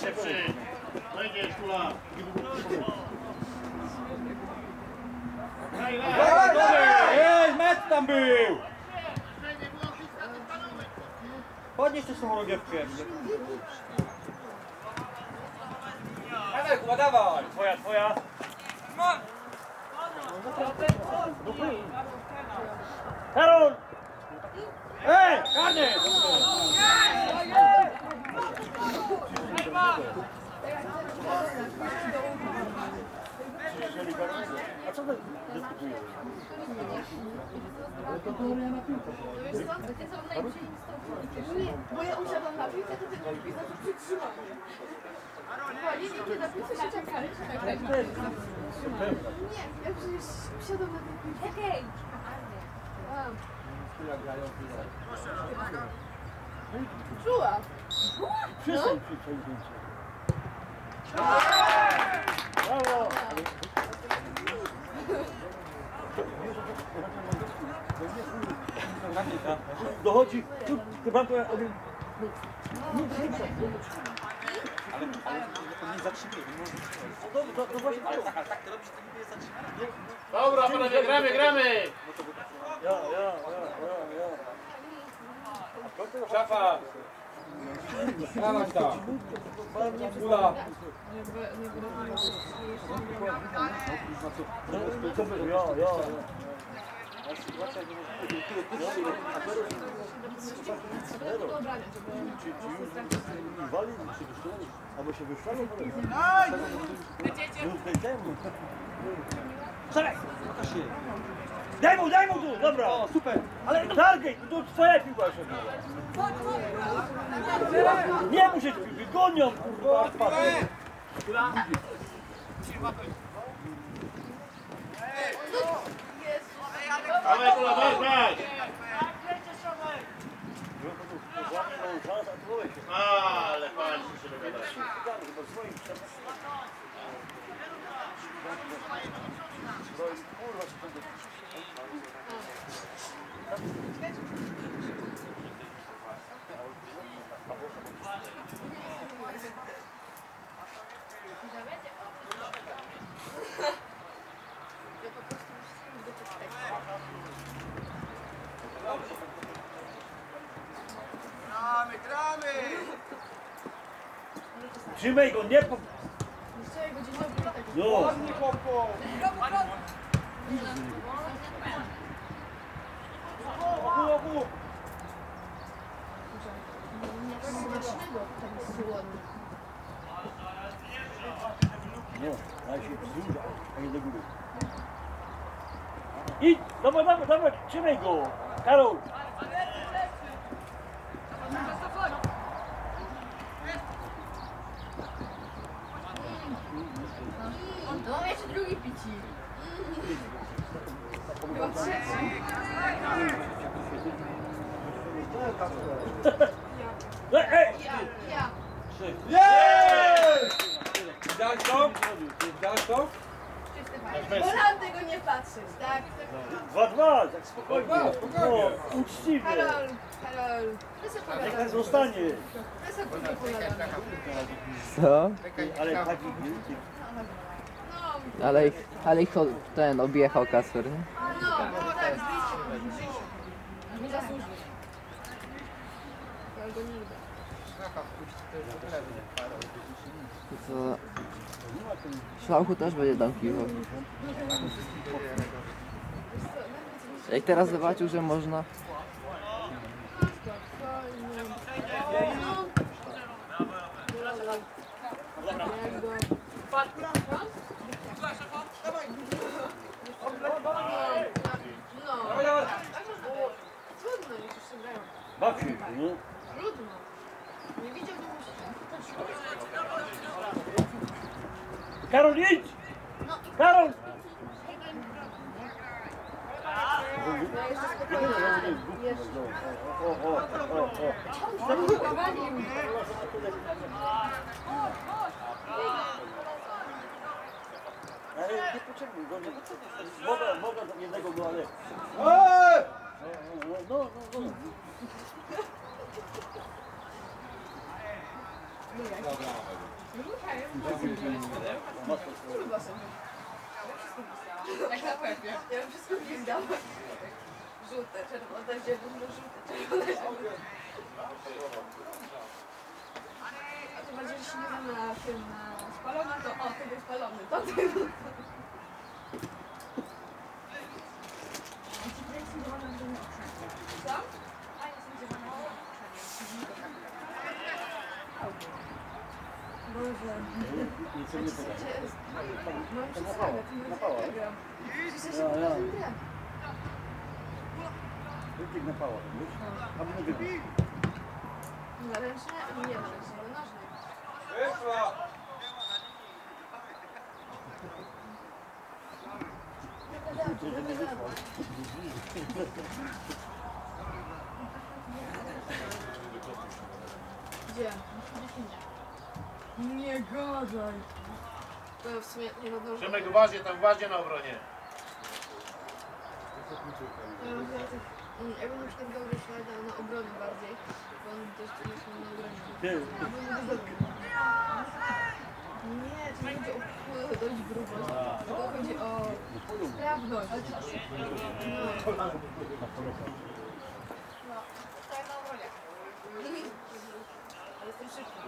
przyjdź. Wejdziesz, Kula. Ej, mecz tam był! Podnieś też tą rogiewkę. Dawaj, Kuba, dawaj! Twoja. Karol! Ej, karny! A co wy dyskutujecie? Wiesz co? Ty są najlepsi. Nie, bo ja usiadłam na piłkę, to tego pisa to przytrzymam. Wali, nie napisy się czekali, Nie, ja przecież usiadłam na tej piłce. Hej! Czuła. Przestań przyjdzie. Brawo! Dochodzi, tu chyba to ale nie zatrzymuje, nie może to właśnie ale tak to robisz, to niby jest zatrzymanie. Dobra, panowie, gramy! ja. Szafa! Dawaj tam! Kula! Ja. Albo się wyszło? Czekaj! Daj mu tu! Dobra! O, super! Ale targaj! To twoja piłka się nie musisz piłki! Gonią! Kurwa! Dawaj, Kula, weź! Ale fajnie się dogadać. Gramy! Trzymaj go, nie po... Dzisiaj go dzień dobry, tak. No! Ładnie, chłopko! Oku! Smacznego, tak słodny. No, daj się wzdłuża, a nie do góry. Idź! Dawaj, trzymaj go! Karol! No, jeszcze drugi pici. Chyba trzeci. Ej! Ja. Jej! Widziałeś to? Widziałeś to? Wolałam tego nie patrzeć, tak? 2-2, tak spokojnie. Spokojnie. No, uczciwie. Karol. Wysoko Jak tak pogadamy. zostanie. Wysoko pogadamy. Co? Ale taki... No, Ale ich ten objechał Kasper, nie? no, tak, zbliżcie. Nie zasłużył. Ja go nie lubię. To Szlauchu też będzie tam piwo. Jak teraz zobaczył, że można. Trudno, niech już się grają. Baw się, no. Trudno. Nie widział, nie musi. Karol, idź! Karol! No jeszcze spokojnie. Jeszcze. Ale nie potrzebuj go, nie. Mogę do jednego go, ale... No. Dobra. Kurwa sobie. Jak na pewnie. Ja bym wszystko gwizdała. Żółte, czerwone, zielone, żółte, czerwone, zielone. A to bardziej się nie da na film na spalony, to o, ty był spalony, to ty był. Co? Boże. Nic nie poda. Mam przesłagę, to jest Napała, Instagram. Przecież ja się Ja. pokazuję. Wybieg na pała, wiesz? A my wybieg. Na ręczne? Nie na ręczne, na nożne. Wyszła! Gdzie? Nie gadaj. To w sumie nie nadążę. Przemek, uważnie na obronie. Jakbym na przykład dał Ryszarda na obronie bardziej, bo on dość mocno na obronie. Ty, Albo nie dobry. Nie, to nie chodzi o dość grubość, tylko chodzi o sprawność. No. Tak na obronie. Ale jestem szybki.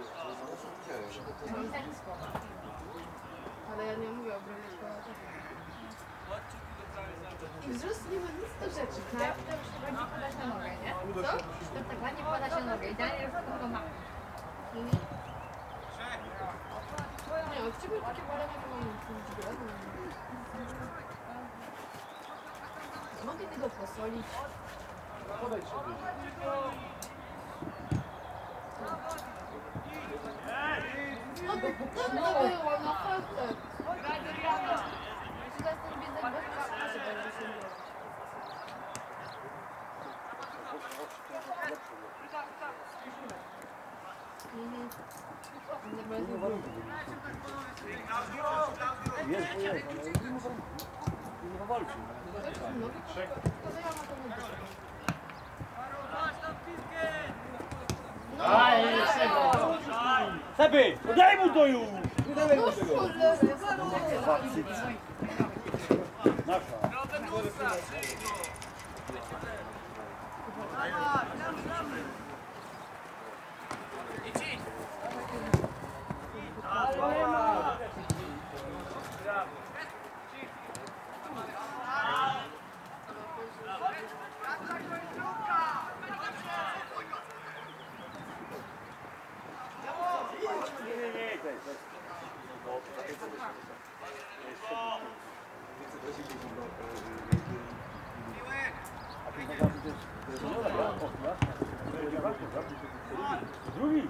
Ale ja nie mówię o obronie, tylko o ataku. I wzrost nie ma nic do rzeczy, tak? To już chyba nie podać na nogę, nie? Co? To tak ładnie podać na nogę. Idealnie już tylko ma. Nie, od ciebie takie balenie to mam grane. Mogę tego posolić. No bo to było, naprawdę. Jeśli teraz ten biedek bez kasy będzie się robił. Dobra, nie ma warunku. Jest, bo jest, ale nie ma warunku. Nie ma walki. to ja mam to mówić. Aj, Seby, daj mu to już! Nie dawaj mu No tego. cholera, Nasza. Drugi.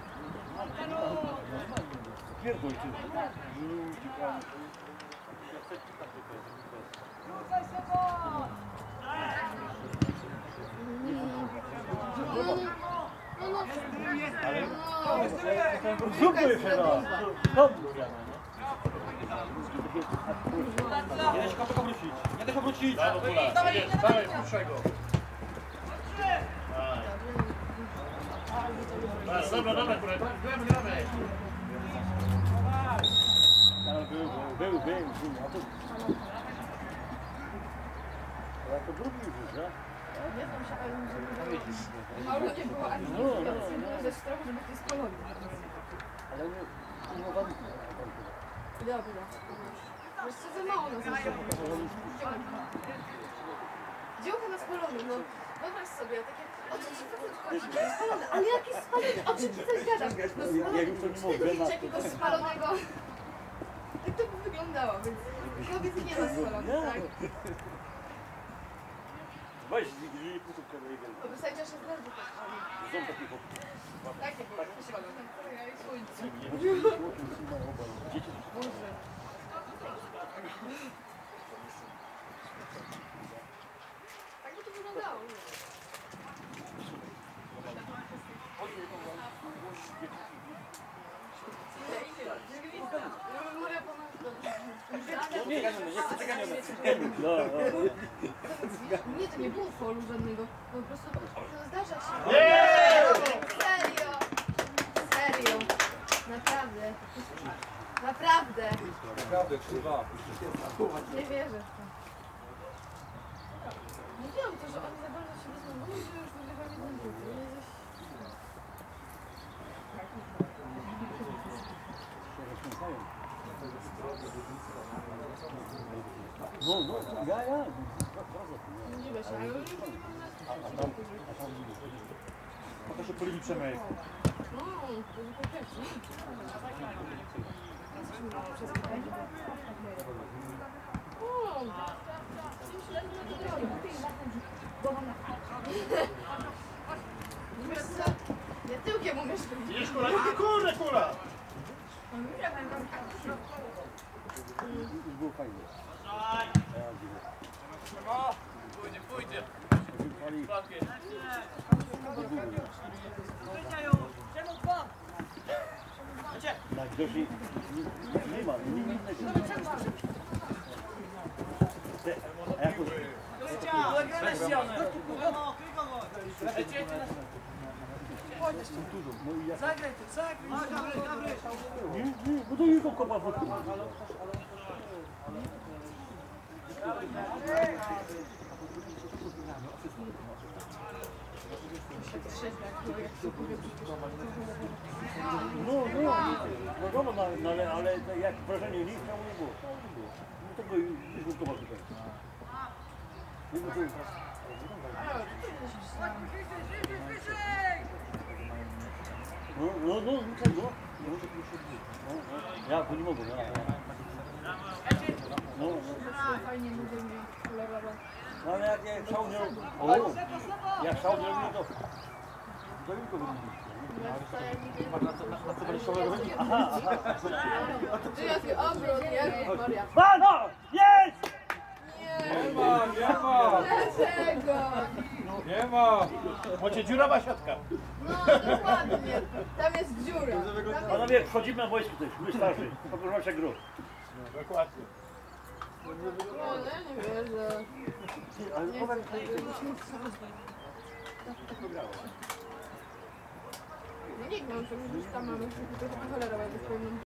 Pierdol ty. Zróbmy jeszcze raz. Nie da się kopyka wrócić. Nie da się wrócić. Dawaj, puszczaj go. Dobra, kurwa, gramy. Był. A to... Ale to drugi już, nie? Nie znam się, ale mało nie było ani ze strachu, żeby to spalony. Ale nie ma warunku. Dobra. Wiesz co, za mało nas jest. Działka na spalony, no. Wyobraź sobie, takie, o co ci chodzi? Spalony, ale jaki spalony? O czym ty coś gadasz? No spalony, czy widzisz jakiegoś spalonego? Tak to by wyglądało, więc kobiet nie ma spalonych, tak? Weź, nie pusówkę do jego. Wystarczy, że zdradzę tak. Ząb taki chłop. Takie było, spalone. Słońce. Dzieci. Boże. Tak by to wyglądało. Nie, to nie było folu żadnego. Po prostu to zdarza się. Serio! Serio! Naprawdę. naprawdę. Naprawdę. Naprawdę, kurwa. Nie wierzę w to. Mówiłam to, że oni za bardzo się rozmawiają, że już wygrywają jeden drugi. No, ja. Nie dziwię się, ale już Po to się policzymy. to jest pierwszy. Wiesz co? Ja tyłkiem umiesz chodzić. Widzisz kula? Kurde, kula! Już było fajnie. Pójdzie. Tak, Josi, nie ma, nic innego. A jakoś... Nie, bo to tylko kopa w oku. No, wiadomo, ale jak wrażenie nie chciał, nie było. No to by już kopa tutaj. Nie, bo to... No, czego? Ja, to nie mogę, No, Fajnie lubię mnie kolorowe. no ale jak szał nie robił, jak szał nie robił, to tylko robił. Aha. Ty jaki obrót, Jezus Maria. Mano! Jest! Nie ma, nie ma. Dlaczego? Nie ma. Macie dziurawa siatka. No, dokładnie. Tam jest dziura. Panowie, wchodzimy na wojsko też, my starszy. Poproszę się grup. Dokładnie. No, ja nie wierzę. Ale powiem, Nie mam, że tam mamy kolorowe,